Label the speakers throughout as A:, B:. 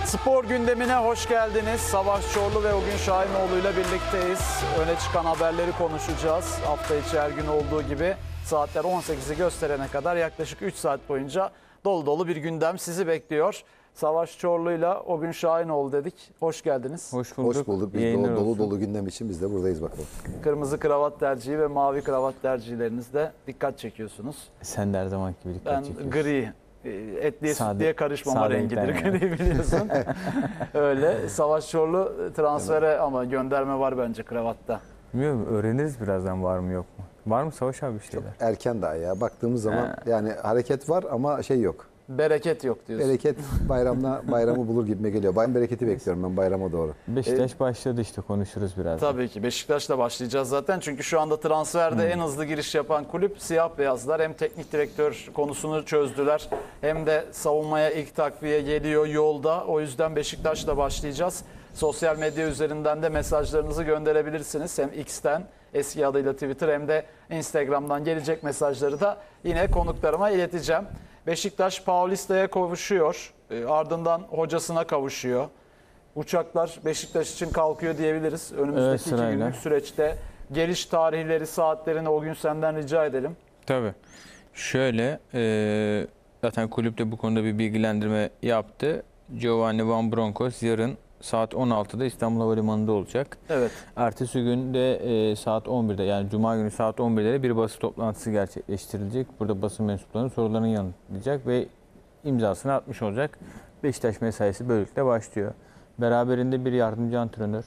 A: Spor gündemine hoş geldiniz. Savaş Çorlu ve Ogün Şahinoğlu ile birlikteyiz. Öne çıkan haberleri konuşacağız. Hafta içi her gün olduğu gibi saatler 18'i gösterene kadar yaklaşık 3 saat boyunca dolu dolu bir gündem sizi bekliyor. Savaş Çorlu ile Ogün Şahinoğlu dedik. Hoş geldiniz.
B: Hoş bulduk.
C: Hoş bulduk. Biz dolu dolu gündem için biz de buradayız bakalım.
A: Kırmızı kravat tercihi ve mavi kravat tercihlerinizde dikkat çekiyorsunuz.
B: Sen de her zaman gibi dikkat
A: Ben
B: çekiyorsun.
A: gri, etliye sütlüye karışmama
B: sade
A: rengidir.
B: renkler yani.
A: Gri biliyorsun. Öyle. Savaş Çorlu transfere ama gönderme var bence kravatta.
B: Bilmiyorum, öğreniriz birazdan var mı yok mu. Var mı Savaş abi bir şeyler?
C: Erken daha ya. Baktığımız zaman yani hareket var ama şey yok.
A: Bereket yok diyorsun.
C: Bereket bayramı bulur gibime geliyor. Bereketi bekliyorum ben bayrama doğru.
B: Beşiktaş başladı işte, konuşuruz biraz.
A: Tabii ki Beşiktaş'la başlayacağız zaten. Çünkü şu anda transferde en hızlı giriş yapan kulüp siyah beyazlar. Hem teknik direktör konusunu çözdüler hem de savunmaya ilk takviye geliyor yolda. O yüzden Beşiktaş'la başlayacağız. Sosyal medya üzerinden de mesajlarınızı gönderebilirsiniz. Hem X'ten, eski adıyla Twitter, hem de Instagram'dan gelecek mesajları da yine konuklarıma ileteceğim. Beşiktaş Paulista'ya kavuşuyor. Ardından hocasına kavuşuyor. Uçaklar Beşiktaş için kalkıyor diyebiliriz. Önümüzdeki 2 günlük süreçte geliş tarihleri, saatlerini o gün senden rica edelim.
B: Tabii. Şöyle, zaten kulüp de bu konuda bir bilgilendirme yaptı. Giovanni Van Bronckhorst yarın saat 16'da İstanbul Havalimanı'nda olacak.
A: Evet.
B: Ertesi gün de saat 11'de, yani Cuma günü saat 11'de bir basın toplantısı gerçekleştirilecek. Burada basın mensuplarının sorularını yanıtlayacak ve imzasını atmış olacak. Beşiktaş mesaisi böylelikle başlıyor. Beraberinde bir yardımcı antrenör,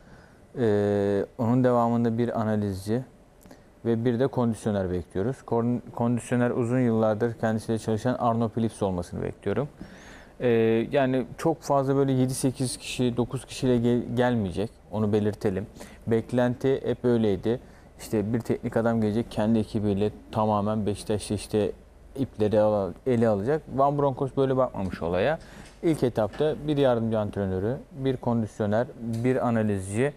B: onun devamında bir analizci ve bir de kondisyoner bekliyoruz. Kondisyoner uzun yıllardır kendisiyle çalışan Arno Philips olmasını bekliyorum. Yani çok fazla böyle 7-8 kişi, 9 kişiyle gelmeyecek. Onu belirtelim. Beklenti hep öyleydi. İşte bir teknik adam gelecek, kendi ekibiyle tamamen Beşiktaş'ta işte ipleri ele alacak. Van Bronckhorst böyle bakmamış olaya. İlk etapta bir yardımcı antrenörü, bir kondisyoner, bir analizci.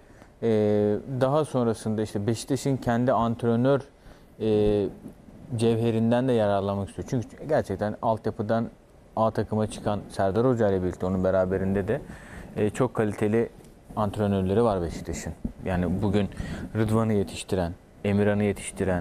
B: Daha sonrasında işte Beşiktaş'ın kendi antrenör cevherinden de yararlanmak istiyor. Çünkü gerçekten altyapıdan A takıma çıkan Serdar Hoca ile birlikte onun beraberinde de çok kaliteli antrenörleri var Beşiktaş'ın. Yani bugün Rıdvan'ı yetiştiren, Emirhan'ı yetiştiren,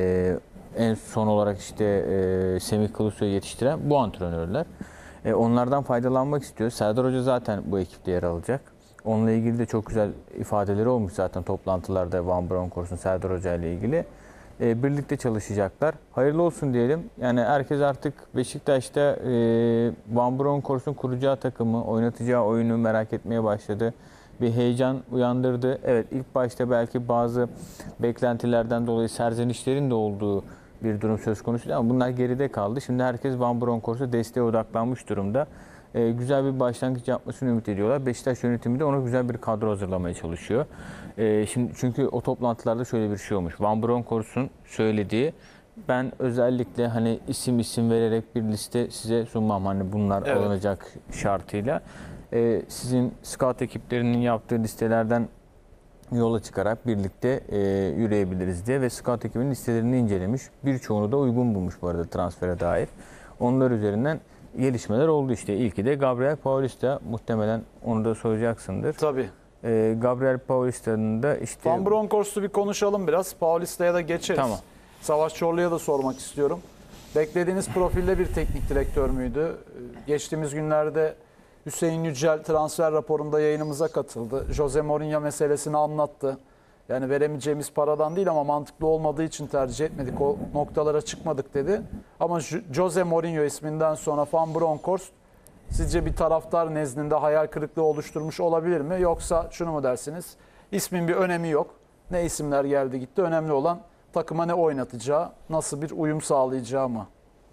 B: en son olarak işte Semih Kılıçsoy'u yetiştiren bu antrenörler. Onlardan faydalanmak istiyor. Serdar Hoca zaten bu ekipte yer alacak. Onunla ilgili de çok güzel ifadeleri olmuş zaten toplantılarda Van Bronckhorst'un Serdar Hoca ile ilgili. Birlikte çalışacaklar. Hayırlı olsun diyelim. Yani herkes artık Beşiktaş'ta Van Bronckhorst'un kuracağı takımı, oynatacağı oyunu merak etmeye başladı. Bir heyecan uyandırdı. Evet, ilk başta belki bazı beklentilerden dolayı serzenişlerin de olduğu bir durum söz konusu ama bunlar geride kaldı. Şimdi herkes Van Bronckhorst'a desteğe odaklanmış durumda. Güzel bir başlangıç yapmasını ümit ediyorlar. Beşiktaş yönetimi de ona güzel bir kadro hazırlamaya çalışıyor. Şimdi çünkü o toplantılarda şöyle bir şey olmuş. Van Bronckhorst'un söylediği, ben özellikle hani isim vererek bir liste size sunmam. Hani bunlar alınacak şartıyla. Sizin scout ekiplerinin yaptığı listelerden yola çıkarak birlikte yürüyebiliriz diye ve scout ekibinin listelerini incelemiş. Birçoğunu da uygun bulmuş bu arada transfere dair. Onlar üzerinden gelişmeler oldu işte. İlki de Gabriel Paulista, muhtemelen onu da soracaksındır.
A: Tabii.
B: Gabriel Paulista'nın da işte...
A: Van Bronckhorst'u bir konuşalım biraz. Paulista'ya da geçeriz.
B: Tamam.
A: Savaş Çorlu'ya da sormak istiyorum. Beklediğiniz profilde bir teknik direktör müydü? Geçtiğimiz günlerde Hüseyin Yücel transfer raporunda yayınımıza katıldı. Jose Mourinho meselesini anlattı. Yani veremeyeceğimiz paradan değil ama mantıklı olmadığı için tercih etmedik. O noktalara çıkmadık dedi. Ama Jose Mourinho isminden sonra Van Bronckhorst sizce bir taraftar nezdinde hayal kırıklığı oluşturmuş olabilir mi? Yoksa şunu mu dersiniz? İsmin bir önemi yok. Ne isimler geldi gitti. Önemli olan takıma ne oynatacağı, nasıl bir uyum sağlayacağı mı?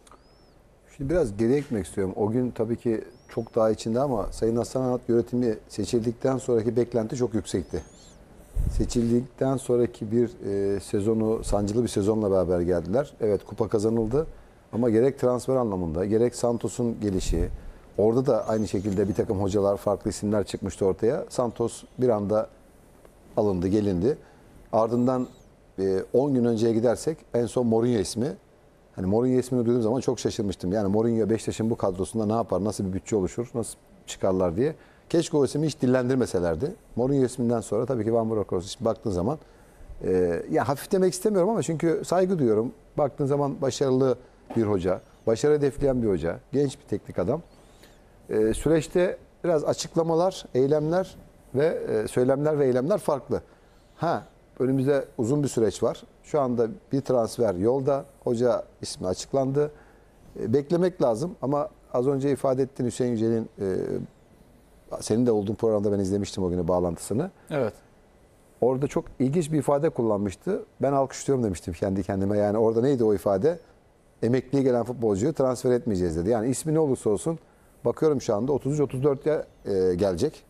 C: Şimdi biraz geriye gitmek istiyorum. O gün tabii ki çok daha içinde ama Sayın Hasan Arat yönetimi seçildikten sonraki beklenti çok yüksekti. Seçildikten sonraki bir sezonu, sancılı bir sezonla beraber geldiler. Evet, kupa kazanıldı ama gerek transfer anlamında, gerek Santos'un gelişi, orada da aynı şekilde bir takım hocalar, farklı isimler çıkmıştı ortaya. Santos bir anda alındı, gelindi. Ardından 10 gün önceye gidersek en son Mourinho ismi. Hani Mourinho ismini duyduğum zaman çok şaşırmıştım. Yani Mourinho Beşiktaş'ın bu kadrosunda ne yapar, nasıl bir bütçe oluşur, nasıl çıkarlar diye. Keşke o ismi hiç dillendirmeselerdi. Mourinho isminden sonra tabii ki Van Bronckhorst ismi baktığın zaman ya hafif demek istemiyorum ama çünkü saygı duyuyorum. Baktığın zaman başarılı bir hoca, başarı hedefleyen bir hoca, genç bir teknik adam. Süreçte biraz açıklamalar, eylemler ve söylemler ve eylemler farklı. Önümüzde uzun bir süreç var. Şu anda bir transfer yolda. Hoca ismi açıklandı. Beklemek lazım ama az önce ifade ettin Hüseyin Yücel'in senin de olduğun programda ben izlemiştim o günü bağlantısını.
A: Evet.
C: Orada çok ilginç bir ifade kullanmıştı. Ben alkışlıyorum demiştim kendi kendime. Yani orada neydi o ifade? Emekliye gelen futbolcuyu transfer etmeyeceğiz dedi. Yani ismi ne olursa olsun bakıyorum şu anda 33-34'ya gelecek.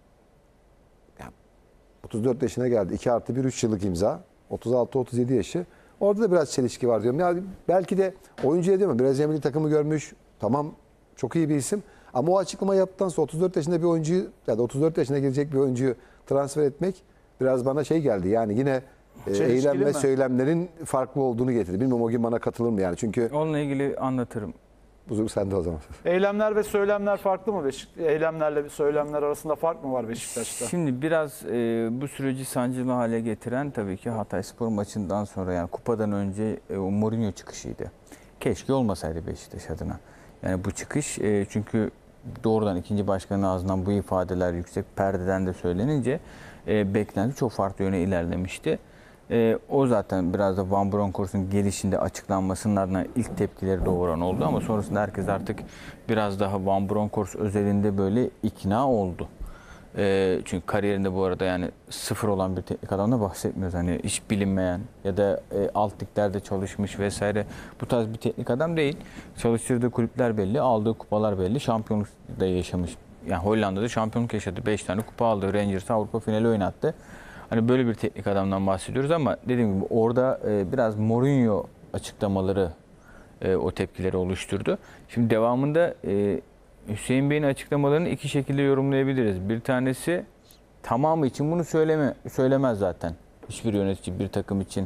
C: 34 yaşına geldi. 2+1 3 yıllık imza. 36-37 yaşı. Orada da biraz çelişki var diyorum. Yani belki de oyuncuya değil mi? Brezilya milli takımı görmüş. Tamam çok iyi bir isim. Ama o açıklama yaptıktan sonra 34 yaşında bir oyuncuyu ya da 34 yaşına gelecek bir oyuncuyu transfer etmek biraz bana şey geldi. Yani yine eylem ve
A: mi?
C: söylemlerin farklı olduğunu getirdi. Bilmiyorum o gün bana katılır mı yani? Çünkü
B: Onunla ilgili anlatırım.
C: Buzur sende o zaman.
A: Eylemler ve söylemler farklı mı Eylemlerle söylemler arasında fark mı var Beşiktaş'ta?
B: Şimdi biraz bu süreci sancılı hale getiren tabii ki Hatayspor maçından sonra, yani kupadan önce o Mourinho çıkışıydı. Keşke olmasaydı Beşiktaş adına. Yani bu çıkış çünkü doğrudan ikinci başkanın ağzından bu ifadeler yüksek perdeden de söylenince beklenti çok farklı yöne ilerlemişti. O zaten biraz da Van Bronckhorst'un gelişinde açıklanmasının ardından ilk tepkileri doğuran oldu ama sonrasında herkes artık biraz daha Van Bronckhorst özelinde böyle ikna oldu. Çünkü kariyerinde bu arada yani sıfır olan bir teknik adamdan bahsetmiyoruz. Hani hiç bilinmeyen ya da alt liglerde çalışmış vesaire bu tarz bir teknik adam değil. Çalıştırdığı kulüpler belli, aldığı kupalar belli, şampiyonluk da yaşamış. Yani Hollanda'da şampiyonluk yaşadı. 5 tane kupa aldı. Rangers'ı Avrupa finali oynattı. Hani böyle bir teknik adamdan bahsediyoruz ama dediğim gibi orada biraz Mourinho açıklamaları o tepkileri oluşturdu. Şimdi devamında Hüseyin Bey'in açıklamalarını iki şekilde yorumlayabiliriz. Bir tanesi tamamı için bunu söylemez zaten. Hiçbir yönetici bir takım için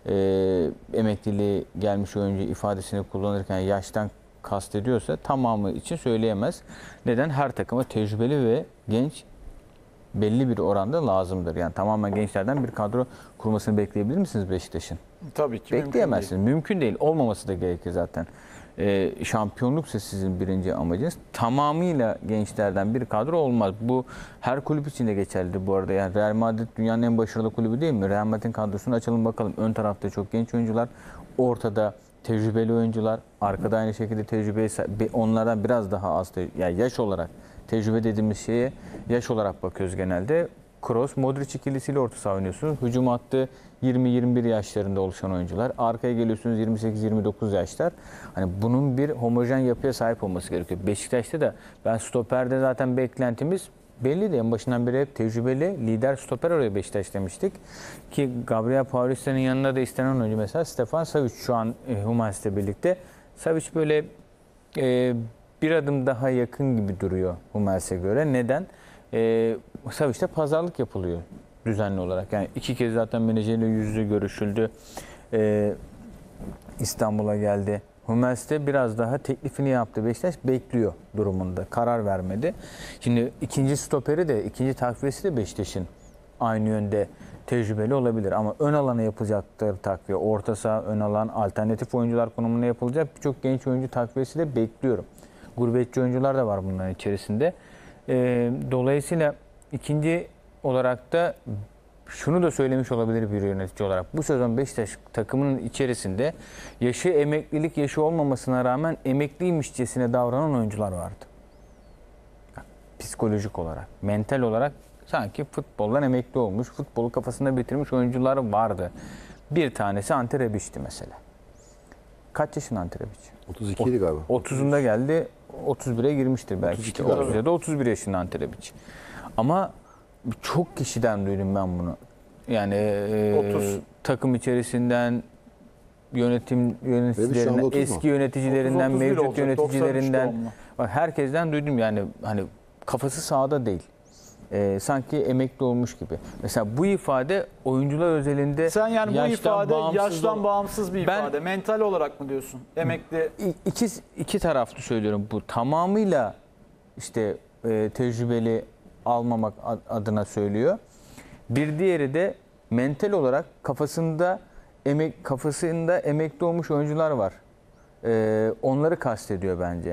B: emekliliğe gelmiş oyuncu ifadesini kullanırken yaştan kastediyorsa tamamı için söyleyemez. Neden? Her takıma tecrübeli ve genç belli bir oranda lazımdır. Yani tamamen gençlerden bir kadro kurmasını bekleyebilir misiniz Beşiktaş'ın?
A: Tabii ki
B: Bekleyemezsiniz. Mümkün değil. Olmaması da gerekir zaten. Şampiyonluksa sizin birinci amacınız. Tamamıyla gençlerden bir kadro olmaz. Bu her kulüp için de geçerli bu arada. Yani Real Madrid dünyanın en başarılı kulübü değil mi? Real Madrid'in kadrosunu açalım bakalım. Ön tarafta çok genç oyuncular. Ortada tecrübeli oyuncular. Arkada aynı şekilde tecrübeli, onlardan biraz daha az yani yaş olarak tecrübe dediğimiz şeye yaş olarak bakıyoruz genelde. Kroos, Modric ikilisiyle orta saha oynuyorsunuz. Hücum hattı 20-21 yaşlarında oluşan oyuncular. Arkaya geliyorsunuz 28-29 yaşlar. Hani bunun bir homojen yapıya sahip olması gerekiyor. Beşiktaş'ta da ben stoperde zaten beklentimiz belliydi. En başından beri hep tecrübeli lider stoper oraya Beşiktaş demiştik. Ki Gabriel Paulista'nın yanında da istenen oyuncu mesela Stefan Savic şu an Hummels'le birlikte. Savic böyle bir adım daha yakın gibi duruyor Hummels'e göre. Neden? Savic'te pazarlık yapılıyor düzenli olarak. Yani 2 kez zaten menajeriyle yüz yüze görüşüldü. İstanbul'a geldi. Hummels'te biraz daha teklifini yaptı. Beşiktaş bekliyor durumunda. Karar vermedi. Şimdi ikinci stoperi de, ikinci takviyesi de Beşiktaş'ın aynı yönde tecrübeli olabilir. Ama ön alana yapılacaktır takviye. Orta saha, ön alan, alternatif oyuncular konumuna yapılacak birçok genç oyuncu takviyesi de bekliyorum. Gurbetçi oyuncular da var bunların içerisinde. Dolayısıyla ikinci olarak da şunu da söylemiş olabilir bir yönetici olarak. Bu sezon Beşiktaş takımının içerisinde yaşı emeklilik yaşı olmamasına rağmen emekliymişçesine davranan oyuncular vardı. Psikolojik olarak, mental olarak sanki futboldan emekli olmuş, futbolu kafasında bitirmiş oyuncular vardı. Bir tanesi Ante Rebic'ti mesela. Kaç yaşında Ante Rebic?
C: 32 idi galiba.
B: 30'unda geldi, 31'e girmiştir belki.
C: 32
B: işte 30 ya da 31 yaşında Ante Rebic. Ama çok kişiden duydum ben bunu. Yani
A: 30.
B: takım içerisinden yöneticilerinden,
C: 30 mu?
B: eski yöneticilerinden,
A: 30-31
B: mevcut
A: olacak,
B: yöneticilerinden
A: 93 doğumlu.
B: bak herkesten duydum yani hani kafası sahada değil. Sanki emekli olmuş gibi. Mesela bu ifade oyuncular özelinde
A: Sen yani bu ifade yaştan
B: ol-
A: bağımsız bir
B: Ben-
A: ifade. Mental olarak mı diyorsun? Emekli
B: iki taraflı söylüyorum bu. Tamamıyla işte tecrübeli almamak adına söylüyor. Bir diğeri de mental olarak kafasında emekli olmuş oyuncular var. Onları kastediyor bence.